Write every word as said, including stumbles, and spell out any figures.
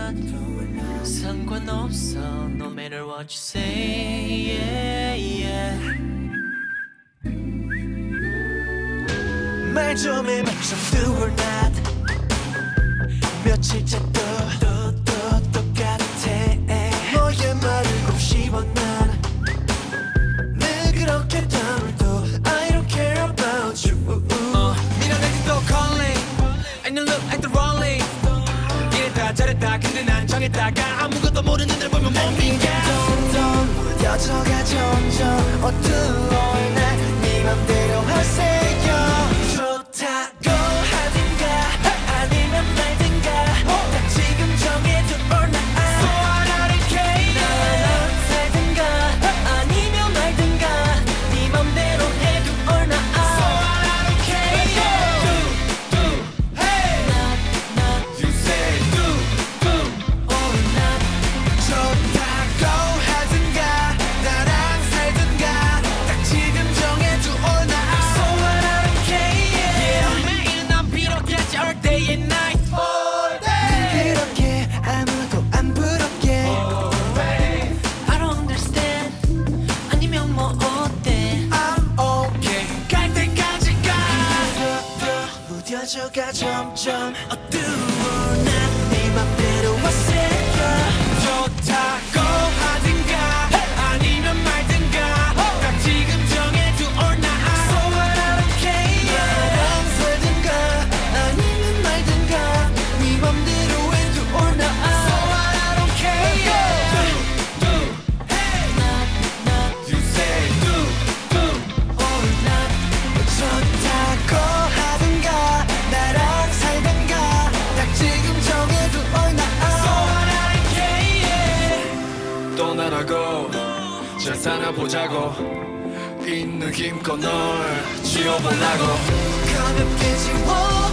not 상관없어 no matter what you say yeah, yeah. 말 좀 해봐 좀 do or not 며칠째 또 또 또 똑같아 너의 말을 곱씹어 난 늘 그렇게 다물도 I don't care about you uh, 밀어내지 또 calling And you look like the rolling 이랬다 저랬다 근데 난 정했다가 아무것도 모르는 날 보면 뭡니까 점점 무뎌져가 점점 어두운 날네 맘대로 하세요 좋다고 하든가 아니면 말든가 딱 지금 정해줘 or not So I don't care 나랑 살든가 아니면 말든가 네 맘대로 해도 or not So I don't care Do, do, hey Not, not You say do, do or not 좋다고 하든가 나랑 살든가 딱 지금 정해줘 or not So I don't care Yeah 매일 난 비롯겠지 all day and night All day 그렇게 아무도 안 부럽게 I don't understand 아니면 뭐 어때 I'm okay 갈 때까지 가 무뎌져가 점점 어두운 날네 맘대로 하세요 좋다고 하든가 아니면 말든가 딱 지금 정해줘 or not So I don't care 나랑 살든가 아니면 말든가 네 맘대로 해줘 or not So I don't care Do, do, hey Not, not You say do, do or not 좋다고 하든가 나랑 살든가 딱 지금 정해줘 or not So I don't care 떠나라고 잘 살아보자고 있는 힘껏 널 지워보려고 가볍게 지워